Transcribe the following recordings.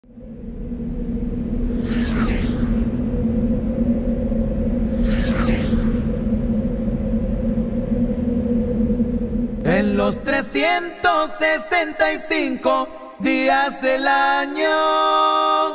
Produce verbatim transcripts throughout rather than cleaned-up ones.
En los trescientos sesenta y cinco días del año,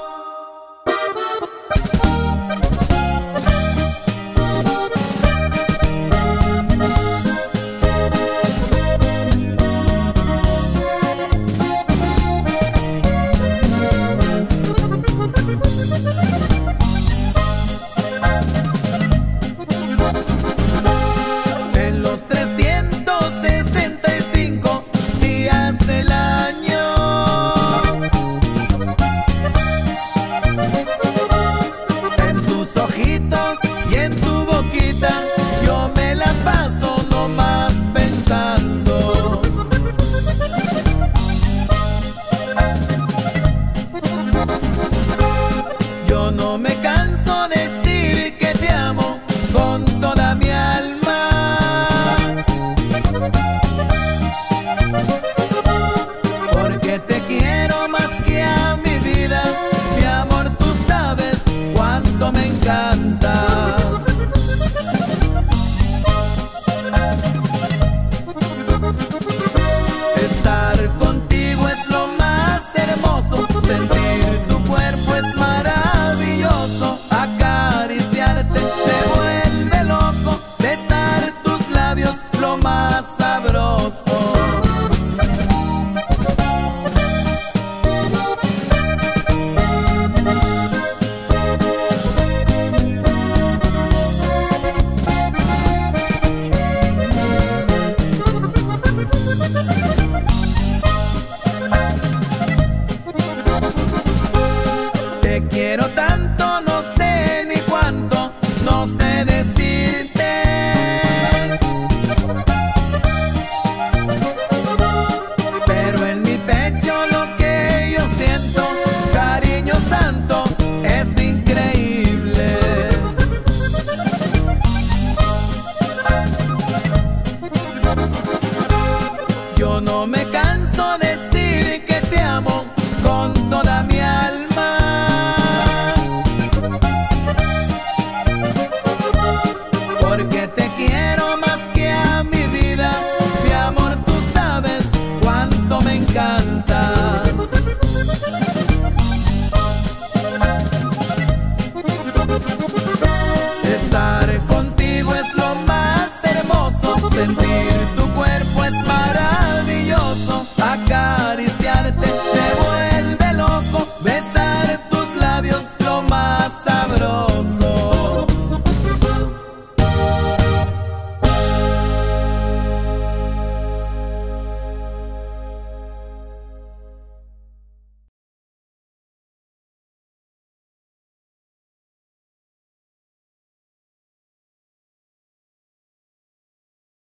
en los trescientos sesenta y cinco días del año, en tus ojitos y en tu boquita yo me la paso nomás pensando. Yo no me canso de decir que te amo con toda mi alma, porque te quiero más que a mi vida. Mi amor, tú sabes cuánto me encantas. Estar contigo es lo más hermoso, sentir tu cuerpo es maravilloso, acariciarte me vuelve loco, besar tus labios lo más sabroso. Te quiero tanto, no sé ni cuánto, no sé decirte, pero en mi pecho lo que yo siento, cariño santo, es increíble. Yo no me canso de decir que te amo con toda mi alma, porque te quiero más que a mi vida. Mi amor, tú sabes cuánto me encantas. Estar contigo es lo más hermoso, sentir tu